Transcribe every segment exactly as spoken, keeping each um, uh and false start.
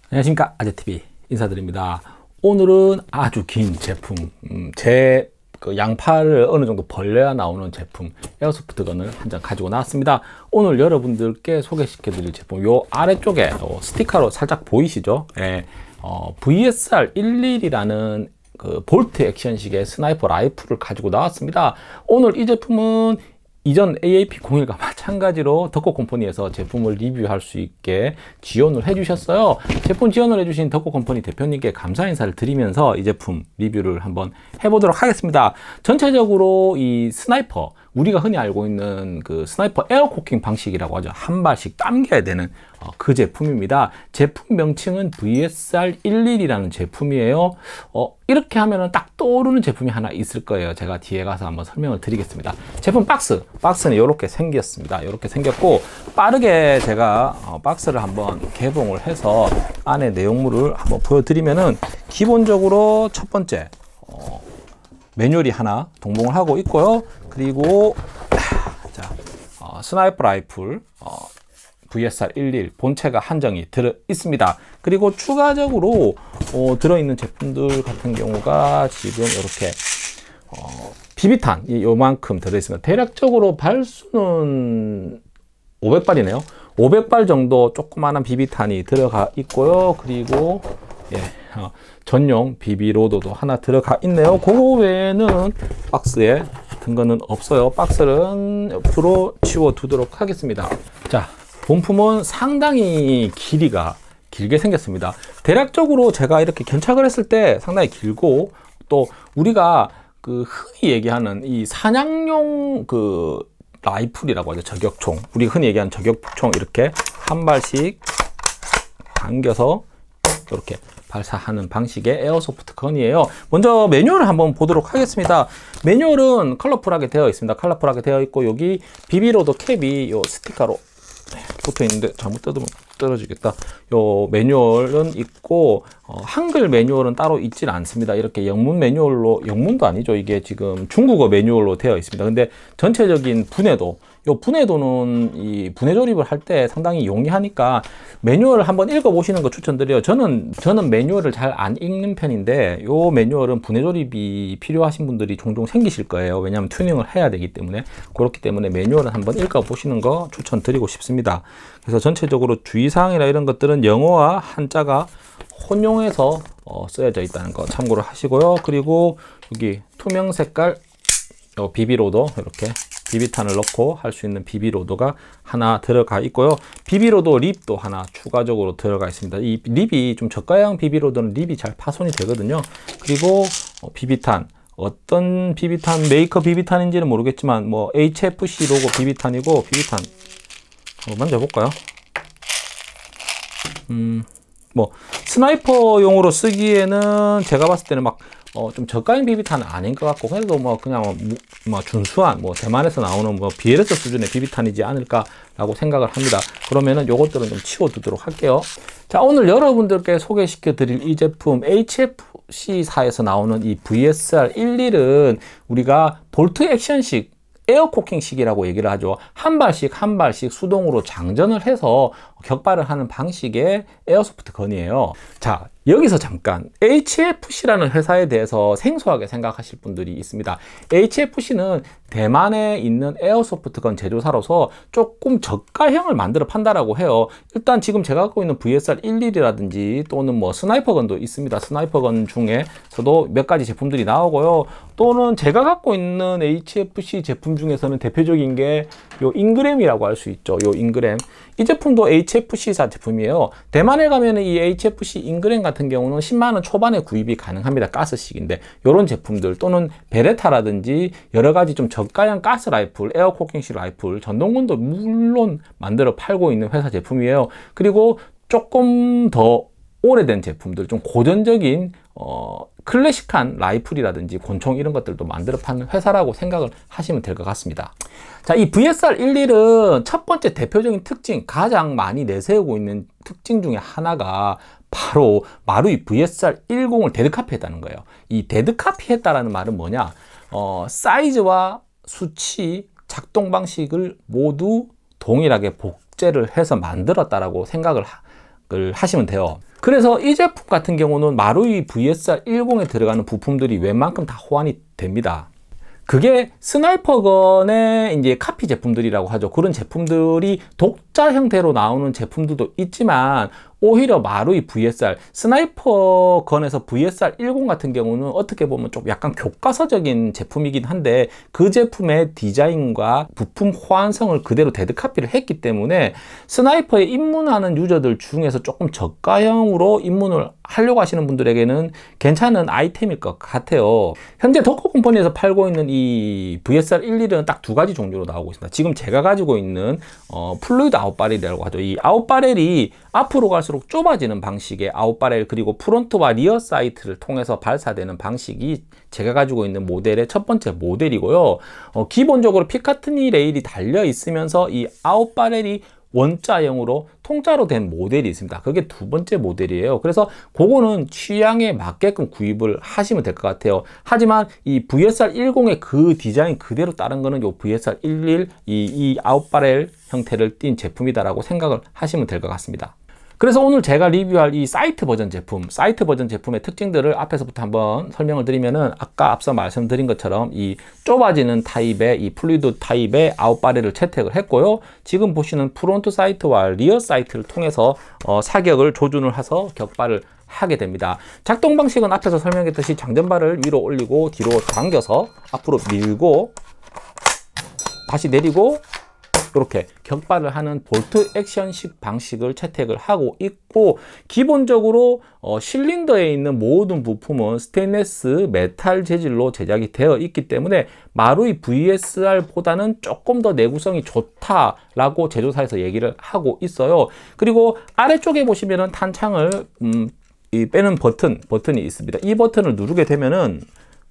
안녕하십니까, 아재티비 인사드립니다. 오늘은 아주 긴 제품, 음, 제 그 양팔을 어느 정도 벌려야 나오는 제품 에어소프트건을 한 장 가지고 나왔습니다. 오늘 여러분들께 소개시켜 드릴 제품, 요 아래쪽에 어, 스티커로 살짝 보이시죠? 예, 어, 브이에스알 십일이라는 그 볼트 액션식의 스나이퍼 라이플을 가지고 나왔습니다. 오늘 이 제품은 이전 에이에이피 공일과 마찬가지로 덕코컴퍼니에서 제품을 리뷰할 수 있게 지원을 해주셨어요. 제품 지원을 해주신 덕코컴퍼니 대표님께 감사 인사를 드리면서 이 제품 리뷰를 한번 해보도록 하겠습니다. 전체적으로 이 스나이퍼, 우리가 흔히 알고 있는 그 스나이퍼 에어코킹 방식이라고 하죠. 한 발씩 당겨야 되는 어, 그 제품입니다. 제품 명칭은 브이에스알 십일이라는 제품이에요. 어, 이렇게 하면은 딱 떠오르는 제품이 하나 있을 거예요. 제가 뒤에 가서 한번 설명을 드리겠습니다. 제품 박스, 박스는 이렇게 생겼습니다. 이렇게 생겼고, 빠르게 제가 어, 박스를 한번 개봉을 해서 안에 내용물을 한번 보여드리면은, 기본적으로 첫 번째 어, 매뉴얼이 하나 동봉을 하고 있고요. 그리고 자, 어, 스나이퍼 라이플 어, 브이에스알 십일 본체가 한정이 들어 있습니다. 그리고 추가적으로 어, 들어있는 제품들 같은 경우가 지금 이렇게 어, 비비탄 이 요만큼 들어 있습니다. 대략적으로 발수는 오백 발이네요. 오백 발 정도 조그마한 비비탄이 들어가 있고요. 그리고 예, 어, 전용 비비로더도 하나 들어가 있네요. 그거 외에는 박스에 든 거는 없어요. 박스는 옆으로 치워 두도록 하겠습니다. 자, 본품은 상당히 길이가 길게 생겼습니다. 대략적으로 제가 이렇게 견착을 했을 때 상당히 길고, 또 우리가 그 흔히 얘기하는 이 사냥용 그 라이플이라고 하죠. 저격총. 우리 흔히 얘기하는 저격총, 이렇게 한 발씩 당겨서 이렇게 발사하는 방식의 에어소프트 건이에요. 먼저 매뉴얼을 한번 보도록 하겠습니다. 매뉴얼은 컬러풀하게 되어 있습니다. 컬러풀하게 되어 있고, 여기 비비로더 캡이 요 스티커로 붙어 있는데 잘못 뜯으면 떨어지겠다. 요 매뉴얼은 있고, 어, 한글 매뉴얼은 따로 있질 않습니다. 이렇게 영문 매뉴얼로, 영문도 아니죠. 이게 지금 중국어 매뉴얼로 되어 있습니다. 근데 전체적인 분해도, 요 분해도는 이 분해 조립을 할 때 상당히 용이하니까 매뉴얼을 한번 읽어 보시는 거 추천드려요. 저는 저는 매뉴얼을 잘 안 읽는 편인데, 요 매뉴얼은 분해 조립이 필요하신 분들이 종종 생기실 거예요. 왜냐하면 튜닝을 해야 되기 때문에. 그렇기 때문에 매뉴얼은 한번 읽어 보시는 거 추천드리고 싶습니다. 그래서 전체적으로 주의사항이나 이런 것들은 영어와 한자가 혼용해서 어, 쓰여져 있다는 거 참고를 하시고요. 그리고 여기 투명 색깔 요 비비로더, 이렇게 비비탄을 넣고 할 수 있는 비비로더가 하나 들어가 있고요. 비비로더 립도 하나 추가적으로 들어가 있습니다. 이 립이 좀 저가형 비비로더는 립이 잘 파손이 되거든요. 그리고 어, 비비탄, 어떤 비비탄, 메이커 비비탄인지는 모르겠지만 뭐 에이치에프씨 로고 비비탄이고, 비비탄 한번 만져볼까요? 음, 뭐 스나이퍼용으로 쓰기에는 제가 봤을 때는 막 어, 좀 저가형 비비탄은 아닌 것 같고, 그래도 뭐 그냥 뭐, 뭐 준수한 뭐 대만에서 나오는 뭐 비엘에스 수준의 비비탄이지 않을까라고 생각을 합니다. 그러면은 요것들은 좀 치워두도록 할게요. 자, 오늘 여러분들께 소개시켜 드릴 이 제품 에이치에프씨사에서 나오는 이 브이에스알 십일은 우리가 볼트 액션식 에어코킹식이라고 얘기를 하죠. 한 발씩 한 발씩 수동으로 장전을 해서 격발을 하는 방식의 에어소프트 건이에요. 자, 여기서 잠깐 에이치에프씨라는 회사에 대해서 생소하게 생각하실 분들이 있습니다. 에이치에프씨는 대만에 있는 에어소프트 건 제조사로서 조금 저가형을 만들어 판다라고 해요. 일단 지금 제가 갖고 있는 브이에스알 십일이라든지 또는 뭐 스나이퍼건도 있습니다. 스나이퍼건 중에서도 몇 가지 제품들이 나오고요. 또는 제가 갖고 있는 에이치에프씨 제품 중에서는 대표적인 게 요 인그램이라고 할 수 있죠. 요 인그램. 이 제품도 에이치에프씨사 제품이에요. 대만에 가면 이 에이치에프씨 인그램 같은 경우는 십만 원 초반에 구입이 가능합니다. 가스식인데, 이런 제품들 또는 베레타라든지 여러 가지 좀 저가형 가스 라이플, 에어코킹식 라이플, 전동건도 물론 만들어 팔고 있는 회사 제품이에요. 그리고 조금 더 오래된 제품들, 좀 고전적인 어, 클래식한 라이플이라든지 권총 이런 것들도 만들어 파는 회사라고 생각을 하시면 될 것 같습니다. 자, 이 브이에스알 십일은 첫 번째 대표적인 특징, 가장 많이 내세우고 있는 특징 중에 하나가 바로 마루이 브이에스알 십을 데드카피했다는 거예요. 이 데드카피했다라는 말은 뭐냐? 어, 사이즈와 수치, 작동 방식을 모두 동일하게 복제를 해서 만들었다라고 생각을 하, 하시면 돼요. 그래서 이 제품 같은 경우는 마루이 브이에스알 십에 들어가는 부품들이 웬만큼 다 호환이 됩니다. 그게 스나이퍼건의 이제 카피 제품들이라고 하죠. 그런 제품들이 독자 형태로 나오는 제품들도 있지만, 오히려 마루이 브이에스알, 스나이퍼건에서 브이에스알 십 같은 경우는 어떻게 보면 좀 약간 교과서적인 제품이긴 한데, 그 제품의 디자인과 부품 호환성을 그대로 데드카피를 했기 때문에 스나이퍼에 입문하는 유저들 중에서 조금 저가형으로 입문을 하려고 하시는 분들에게는 괜찮은 아이템일 것 같아요. 현재 덕후 컴퍼니에서 팔고 있는 이 브이에스알 십일은 딱 두 가지 종류로 나오고 있습니다. 지금 제가 가지고 있는 어, 플루이드 아웃바렐이라고 하죠. 이 아웃바렐이 앞으로 갈수록 좁아지는 방식의 아웃바렐, 그리고 프론트와 리어 사이트를 통해서 발사되는 방식이 제가 가지고 있는 모델의 첫 번째 모델이고요. 어, 기본적으로 피카트니 레일이 달려 있으면서 이 아웃바렐이 원자형으로 통짜로 된 모델이 있습니다. 그게 두 번째 모델이에요. 그래서 그거는 취향에 맞게끔 구입을 하시면 될 것 같아요. 하지만 이 브이에스알 십의 그 디자인 그대로 따른 거는 요 브이에스알 십일, 이, 이 아웃바렐 형태를 띈 제품이다라고 생각을 하시면 될 것 같습니다. 그래서 오늘 제가 리뷰할 이 사이트 버전 제품, 사이트 버전 제품의 특징들을 앞에서부터 한번 설명을 드리면은, 아까 앞서 말씀드린 것처럼 이 좁아지는 타입의 이 플루이드 타입의 아웃바렐을 채택을 했고요. 지금 보시는 프론트 사이트와 리어 사이트를 통해서 어, 사격을 조준을 해서 격발을 하게 됩니다. 작동 방식은 앞에서 설명했듯이 장전발을 위로 올리고 뒤로 당겨서 앞으로 밀고 다시 내리고 이렇게 격발을 하는 볼트 액션식 방식을 채택을 하고 있고, 기본적으로 어, 실린더에 있는 모든 부품은 스테인리스 메탈 재질로 제작이 되어 있기 때문에 마루이 브이에스알 보다는 조금 더 내구성이 좋다라고 제조사에서 얘기를 하고 있어요. 그리고 아래쪽에 보시면은 탄창을 음, 이 빼는 버튼, 버튼이 있습니다. 이 버튼을 누르게 되면은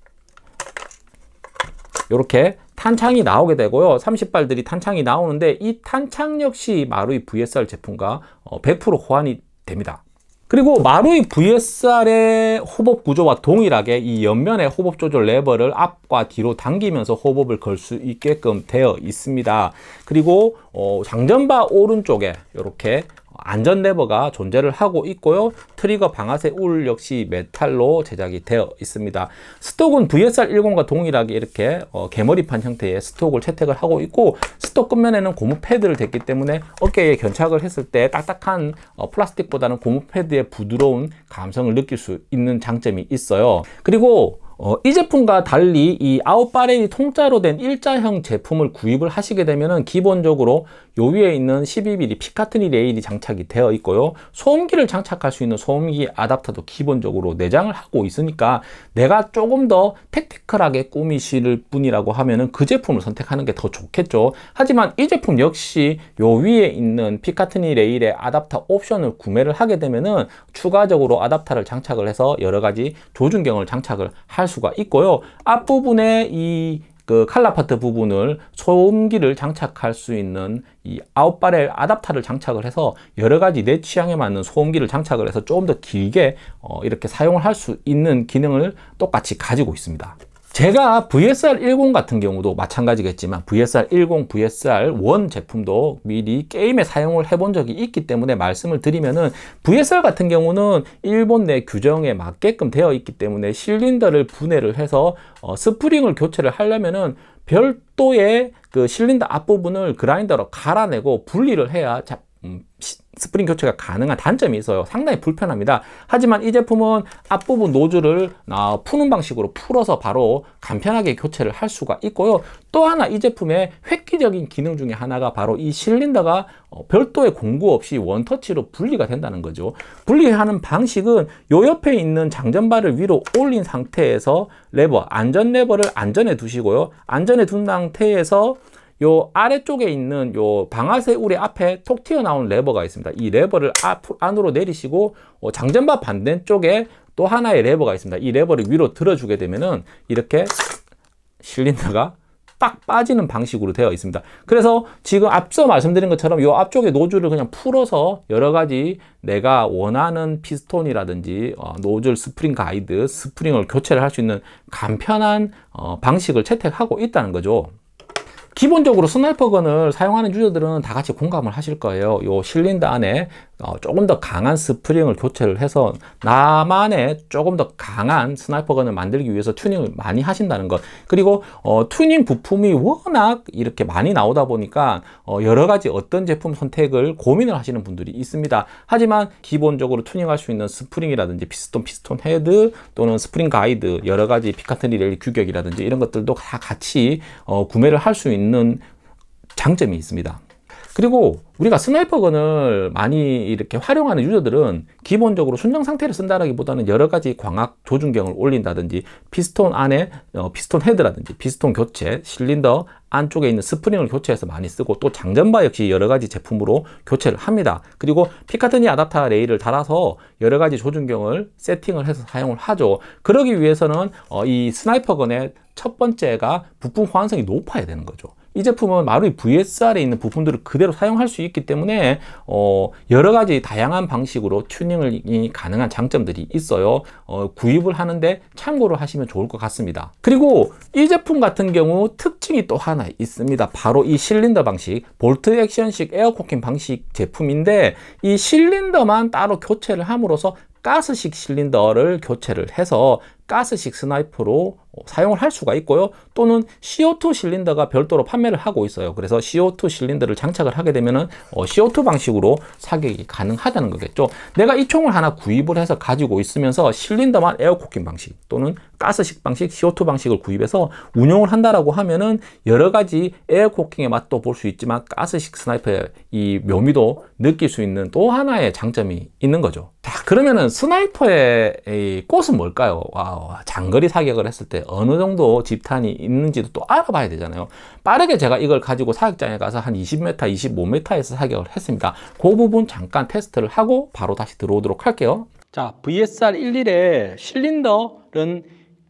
이렇게 탄창이 나오게 되고요. 삼십 발들이 탄창이 나오는데, 이 탄창 역시 마루이 브이에스알 제품과 백 퍼센트 호환이 됩니다. 그리고 마루이 브이에스알의 호법 구조와 동일하게 이 옆면의 호법 조절 레버를 앞과 뒤로 당기면서 호법을 걸 수 있게끔 되어 있습니다. 그리고 어, 장전바 오른쪽에 이렇게 안전 레버가 존재를 하고 있고요. 트리거 방아쇠 울 역시 메탈로 제작이 되어 있습니다. 스톡은 브이에스알 십과 동일하게 이렇게 어, 개머리판 형태의 스톡을 채택을 하고 있고, 스톡 끝면에는 고무 패드를 댔기 때문에 어깨에 견착을 했을 때 딱딱한 어, 플라스틱보다는 고무 패드의 부드러운 감성을 느낄 수 있는 장점이 있어요. 그리고 어, 이 제품과 달리 이 아웃바렐이 통짜로 된 일자형 제품을 구입을 하시게 되면은 기본적으로 요 위에 있는 십이 미리 피카트니 레일이 장착이 되어 있고요. 소음기를 장착할 수 있는 소음기 아답터도 기본적으로 내장을 하고 있으니까, 내가 조금 더 택티컬하게 꾸미실 분이라고 하면은 그 제품을 선택하는 게 더 좋겠죠. 하지만 이 제품 역시 요 위에 있는 피카트니 레일의 아답터 옵션을 구매를 하게 되면은 추가적으로 아답터를 장착을 해서 여러 가지 조준경을 장착을 할 수가 있고요. 앞부분에 이 그 칼라 파트 부분을 소음기를 장착할 수 있는 이 아웃바렐 아답터를 장착을 해서 여러 가지 내 취향에 맞는 소음기를 장착을 해서 조금 더 길게 어 이렇게 사용을 할 수 있는 기능을 똑같이 가지고 있습니다. 제가 브이에스알 십 같은 경우도 마찬가지겠지만 브이에스알 십, 브이에스알 일 제품도 미리 게임에 사용을 해본 적이 있기 때문에 말씀을 드리면은, 브이에스알 같은 경우는 일본 내 규정에 맞게끔 되어 있기 때문에 실린더를 분해를 해서 어, 스프링을 교체를 하려면은 별도의 그 실린더 앞부분을 그라인더로 갈아내고 분리를 해야 자, 음, 스프링 교체가 가능한 단점이 있어요. 상당히 불편합니다. 하지만 이 제품은 앞부분 노즐을 어, 푸는 방식으로 풀어서 바로 간편하게 교체를 할 수가 있고요. 또 하나 이 제품의 획기적인 기능 중에 하나가 바로 이 실린더가 어, 별도의 공구 없이 원터치로 분리가 된다는 거죠. 분리하는 방식은 요 옆에 있는 장전바를 위로 올린 상태에서 레버, 안전 레버를 안전에 두시고요. 안전에 둔 상태에서 요 아래쪽에 있는 요 방아쇠 우리 앞에 톡 튀어나온 레버가 있습니다. 이 레버를 앞, 안으로 내리시고 어, 장전바 반대쪽에 또 하나의 레버가 있습니다. 이 레버를 위로 들어주게 되면은 이렇게 실린더가 딱 빠지는 방식으로 되어 있습니다. 그래서 지금 앞서 말씀드린 것처럼 요 앞쪽에 노즐을 그냥 풀어서 여러 가지 내가 원하는 피스톤이라든지 어, 노즐 스프링 가이드, 스프링을 교체를 할 수 있는 간편한 어, 방식을 채택하고 있다는 거죠. 기본적으로 스나이퍼건을 사용하는 유저들은 다 같이 공감을 하실 거예요. 요 실린더 안에 어, 조금 더 강한 스프링을 교체를 해서 나만의 조금 더 강한 스나이퍼건을 만들기 위해서 튜닝을 많이 하신다는 것. 그리고 어, 튜닝 부품이 워낙 이렇게 많이 나오다 보니까 어, 여러 가지 어떤 제품 선택을 고민을 하시는 분들이 있습니다. 하지만 기본적으로 튜닝할 수 있는 스프링이라든지 피스톤, 피스톤 헤드 또는 스프링 가이드, 여러 가지 피카트니 렐리 규격이라든지 이런 것들도 다 같이 어, 구매를 할 수 있는 장점이 있습니다. 그리고 우리가 스나이퍼건을 많이 이렇게 활용하는 유저들은 기본적으로 순정 상태를 쓴다라기보다는 여러 가지 광학 조준경을 올린다든지 피스톤 안에 어, 피스톤 헤드라든지 피스톤 교체, 실린더 안쪽에 있는 스프링을 교체해서 많이 쓰고 또 장전바 역시 여러 가지 제품으로 교체를 합니다. 그리고 피카트니 아답터 레일을 달아서 여러 가지 조준경을 세팅을 해서 사용을 하죠. 그러기 위해서는 어, 이 스나이퍼건의 첫 번째가 부품 호환성이 높아야 되는 거죠. 이 제품은 마루이 브이에스알에 있는 부품들을 그대로 사용할 수 있기 때문에 어, 여러 가지 다양한 방식으로 튜닝이 가능한 장점들이 있어요. 어, 구입을 하는데 참고를 하시면 좋을 것 같습니다. 그리고 이 제품 같은 경우 특징이 또 하나 있습니다. 바로 이 실린더 방식, 볼트 액션식 에어코킹 방식 제품인데 이 실린더만 따로 교체를 함으로써 가스식 실린더를 교체를 해서 가스식 스나이퍼로 사용을 할 수가 있고요. 또는 씨오투 실린더가 별도로 판매를 하고 있어요. 그래서 씨오투 실린더를 장착을 하게 되면은 어, 씨오투 방식으로 사격이 가능하다는 거겠죠. 내가 이 총을 하나 구입을 해서 가지고 있으면서 실린더만 에어코킹 방식 또는 가스식 방식, 씨오투 방식을 구입해서 운용을 한다라고 하면은 여러 가지 에어코킹의 맛도 볼 수 있지만 가스식 스나이퍼의 이 묘미도 느낄 수 있는 또 하나의 장점이 있는 거죠. 자, 그러면은 스나이퍼의 이 꽃은 뭘까요? 와, 장거리 사격을 했을 때 어느 정도 집탄이 있는지도 또 알아봐야 되잖아요. 빠르게 제가 이걸 가지고 사격장에 가서 한 이십 미터, 이십오 미터에서 사격을 했습니다. 그 부분 잠깐 테스트를 하고 바로 다시 들어오도록 할게요. 자, 브이에스알 십일의 실린더는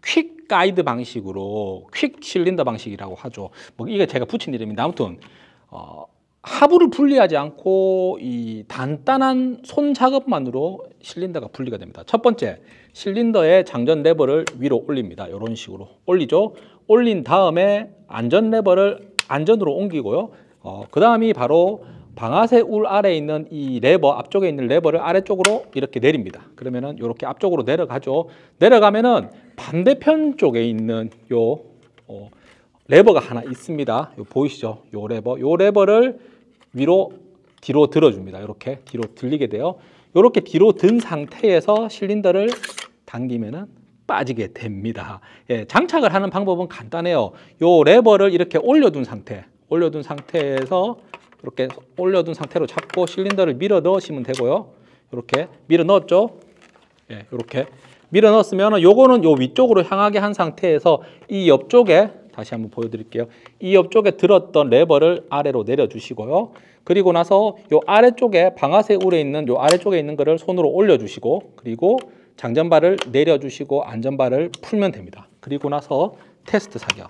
퀵 가이드 방식으로 퀵 실린더 방식이라고 하죠. 뭐 이게 제가 붙인 이름인데 아무튼 어, 하부를 분리하지 않고 이 단단한 손 작업만으로 실린더가 분리가 됩니다. 첫 번째, 실린더의 장전 레버를 위로 올립니다. 이런 식으로 올리죠. 올린 다음에 안전 레버를 안전으로 옮기고요. 어, 그 다음이 바로 방아쇠 울 아래에 있는 이 레버, 앞쪽에 있는 레버를 아래쪽으로 이렇게 내립니다. 그러면은 이렇게 앞쪽으로 내려가죠. 내려가면은 반대편 쪽에 있는 요 어, 레버가 하나 있습니다. 요 보이시죠? 요 레버. 요 레버를 위로 뒤로 들어줍니다. 이렇게 뒤로 들리게 돼요. 이렇게 뒤로 든 상태에서 실린더를 당기면은 빠지게 됩니다. 예, 장착을 하는 방법은 간단해요. 요 레버를 이렇게 올려둔 상태, 올려둔 상태에서 이렇게 올려둔 상태로 잡고 실린더를 밀어 넣으시면 되고요. 이렇게 밀어 넣었죠. 예, 이렇게 밀어 넣었으면 요거는 요 위쪽으로 향하게 한 상태에서 이 옆쪽에 다시 한번 보여드릴게요. 이 옆쪽에 들었던 레버를 아래로 내려주시고요. 그리고 나서 요 아래쪽에 방아쇠 울에 있는 요 아래쪽에 있는 거를 손으로 올려주시고 그리고 장전바를 내려주시고 안전바를 풀면 됩니다. 그리고 나서 테스트 사격.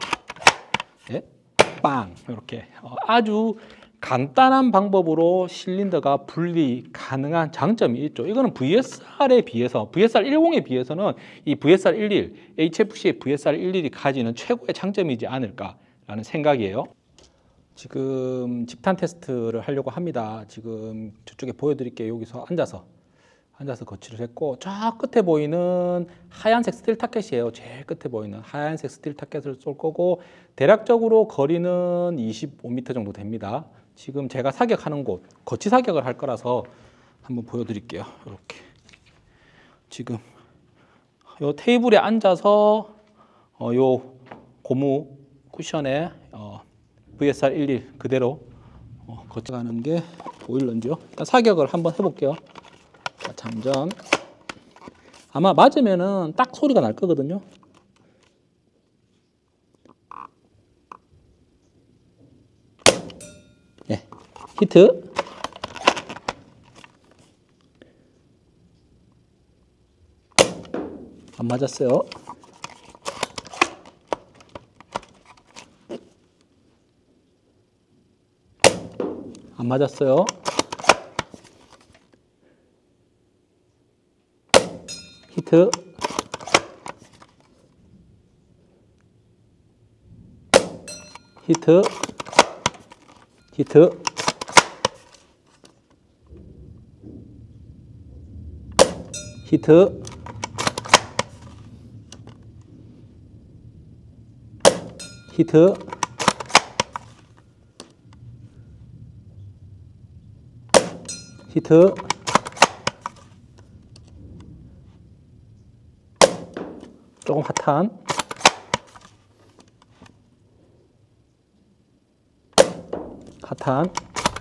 예? 빵! 이렇게 아주 간단한 방법으로 실린더가 분리 가능한 장점이 있죠. 이거는 브이에스알에 비해서, 브이에스알 십에 비해서는 이 브이에스알 십일, 에이치에프씨의 브이에스알 십일이 가지는 최고의 장점이지 않을까라는 생각이에요. 지금 집탄 테스트를 하려고 합니다. 지금 저쪽에 보여드릴게요. 여기서 앉아서. 앉아서 거치를 했고 저 끝에 보이는 하얀색 스틸 타켓이에요. 제일 끝에 보이는 하얀색 스틸 타켓을 쏠 거고 대략적으로 거리는 이십오 미터 정도 됩니다. 지금 제가 사격하는 곳, 거치 사격을 할 거라서 한번 보여드릴게요. 이렇게 지금 요 테이블에 앉아서 어, 요 고무 쿠션에 어, 브이에스알 십일 그대로 어, 거쳐가는 게 보일런지요. 일단 사격을 한번 해볼게요. 자, 잠전. 아마 맞으면은 딱 소리가 날 거거든요. 네, 히트. 안 맞았어요. 안 맞았어요. 히트. 히트. 히트. 히트, 히트, 히트, 조금 핫한, 핫한,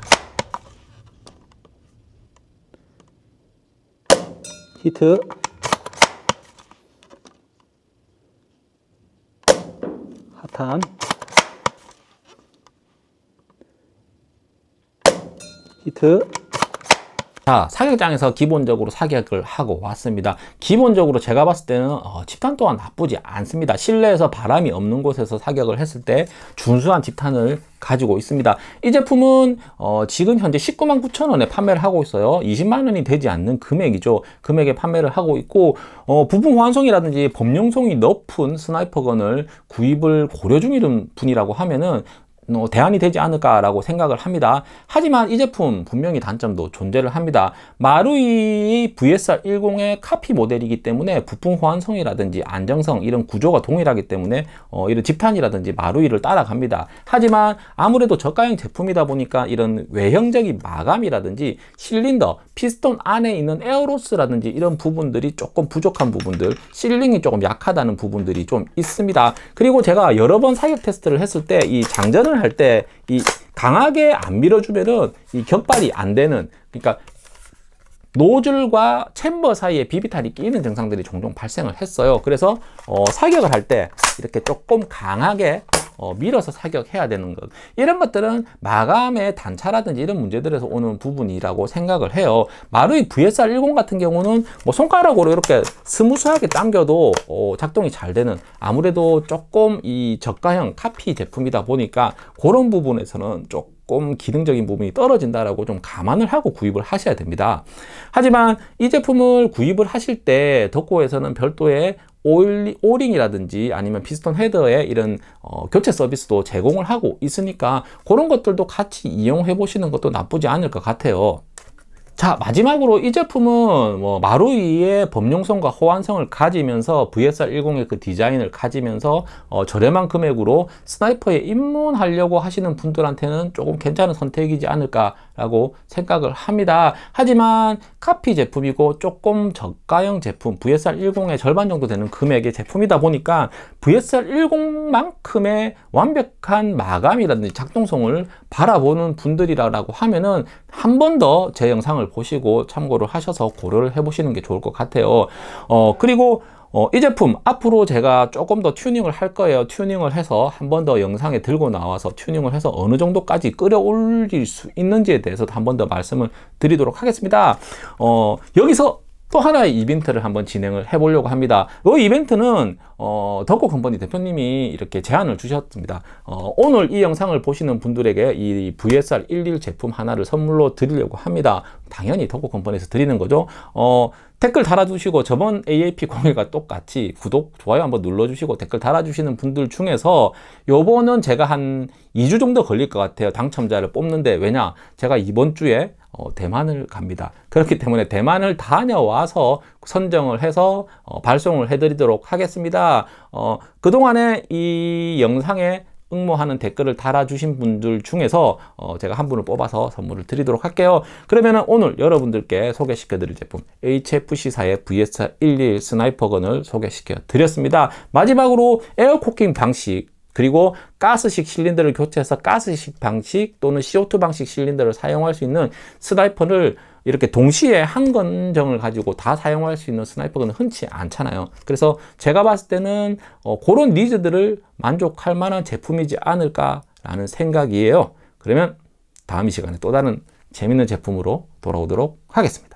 히트, 핫한, 히트. 자, 사격장에서 기본적으로 사격을 하고 왔습니다. 기본적으로 제가 봤을 때는 어, 집탄 또한 나쁘지 않습니다. 실내에서 바람이 없는 곳에서 사격을 했을 때 준수한 집탄을 가지고 있습니다. 이 제품은 어, 지금 현재 십구만 구천 원에 판매를 하고 있어요. 이십만 원이 되지 않는 금액이죠. 금액에 판매를 하고 있고 어, 부품 호환성이라든지 범용성이 높은 스나이퍼건을 구입을 고려 중인 분이라고 하면은 어, 대안이 되지 않을까라고 생각을 합니다. 하지만 이 제품 분명히 단점도 존재를 합니다. 마루이 브이에스알 십의 카피 모델이기 때문에 부품 호환성이라든지 안정성 이런 구조가 동일하기 때문에 어, 이런 집탄이라든지 마루이를 따라갑니다. 하지만 아무래도 저가형 제품이다 보니까 이런 외형적인 마감이라든지 실린더, 피스톤 안에 있는 에어로스라든지 이런 부분들이 조금 부족한 부분들, 실링이 조금 약하다는 부분들이 좀 있습니다. 그리고 제가 여러 번 사격 테스트를 했을 때 이 장전을 할 때 이 강하게 안 밀어주면은 이 격발이 안 되는, 그러니까 노즐과 챔버 사이에 비비탄이 끼는 증상들이 종종 발생을 했어요. 그래서 어, 사격을 할 때 이렇게 조금 강하게 어, 밀어서 사격해야 되는 것, 이런 것들은 마감의 단차라든지 이런 문제들에서 오는 부분이라고 생각을 해요. 마루이 브이에스알 십 같은 경우는 뭐 손가락으로 이렇게 스무스하게 당겨도 어, 작동이 잘 되는, 아무래도 조금 이 저가형 카피 제품이다 보니까 그런 부분에서는 조금 기능적인 부분이 떨어진다라고 좀 감안을 하고 구입을 하셔야 됩니다. 하지만 이 제품을 구입을 하실 때 덕고에서는 별도의 오링이라든지 아니면 피스톤 헤더에 이런 어, 교체 서비스도 제공을 하고 있으니까 그런 것들도 같이 이용해 보시는 것도 나쁘지 않을 것 같아요. 자, 마지막으로 이 제품은 뭐 마루이의 범용성과 호환성을 가지면서 브이에스알 십의 그 디자인을 가지면서 어, 저렴한 금액으로 스나이퍼에 입문하려고 하시는 분들한테는 조금 괜찮은 선택이지 않을까라고 생각을 합니다. 하지만 카피 제품이고 조금 저가형 제품, 브이에스알 십의 절반 정도 되는 금액의 제품이다 보니까 브이에스알 십만큼의 완벽한 마감이라든지 작동성을 바라보는 분들이라고 하면은 한 번 더 제 영상을 보시고 참고를 하셔서 고려를 해 보시는 게 좋을 것 같아요. 어, 그리고 어, 이 제품 앞으로 제가 조금 더 튜닝을 할 거예요. 튜닝을 해서 한 번 더 영상에 들고 나와서 튜닝을 해서 어느 정도까지 끌어올릴 수 있는지에 대해서도 한 번 더 말씀을 드리도록 하겠습니다. 어, 여기서 또 하나의 이벤트를 한번 진행을 해 보려고 합니다. 이 이벤트는 어, 덕고 컴퍼니 대표님이 이렇게 제안을 주셨습니다. 어, 오늘 이 영상을 보시는 분들에게 이 브이에스알 십일 제품 하나를 선물로 드리려고 합니다. 당연히 덕고 컴퍼니에서 드리는 거죠. 어, 댓글 달아주시고 저번 에이에이피 공일과 똑같이 구독, 좋아요 한번 눌러주시고 댓글 달아주시는 분들 중에서 요번은 제가 한 이 주 정도 걸릴 것 같아요. 당첨자를 뽑는데. 왜냐? 제가 이번 주에 어, 대만을 갑니다. 그렇기 때문에 대만을 다녀와서 선정을 해서 어, 발송을 해드리도록 하겠습니다. 어, 그동안에 이 영상에 응모하는 댓글을 달아주신 분들 중에서 어, 제가 한 분을 뽑아서 선물을 드리도록 할게요. 그러면 오늘 여러분들께 소개시켜 드릴 제품 에이치에프씨사의 브이에스알 십일 스나이퍼건을 소개시켜 드렸습니다. 마지막으로 에어코킹 방식, 그리고 가스식 실린더를 교체해서 가스식 방식 또는 씨오투 방식 실린더를 사용할 수 있는 스나이퍼를 이렇게 동시에 한 건정을 가지고 다 사용할 수 있는 스나이퍼는 흔치 않잖아요. 그래서 제가 봤을 때는 어, 그런 니즈들을 만족할 만한 제품이지 않을까라는 생각이에요. 그러면 다음 이 시간에 또 다른 재밌는 제품으로 돌아오도록 하겠습니다.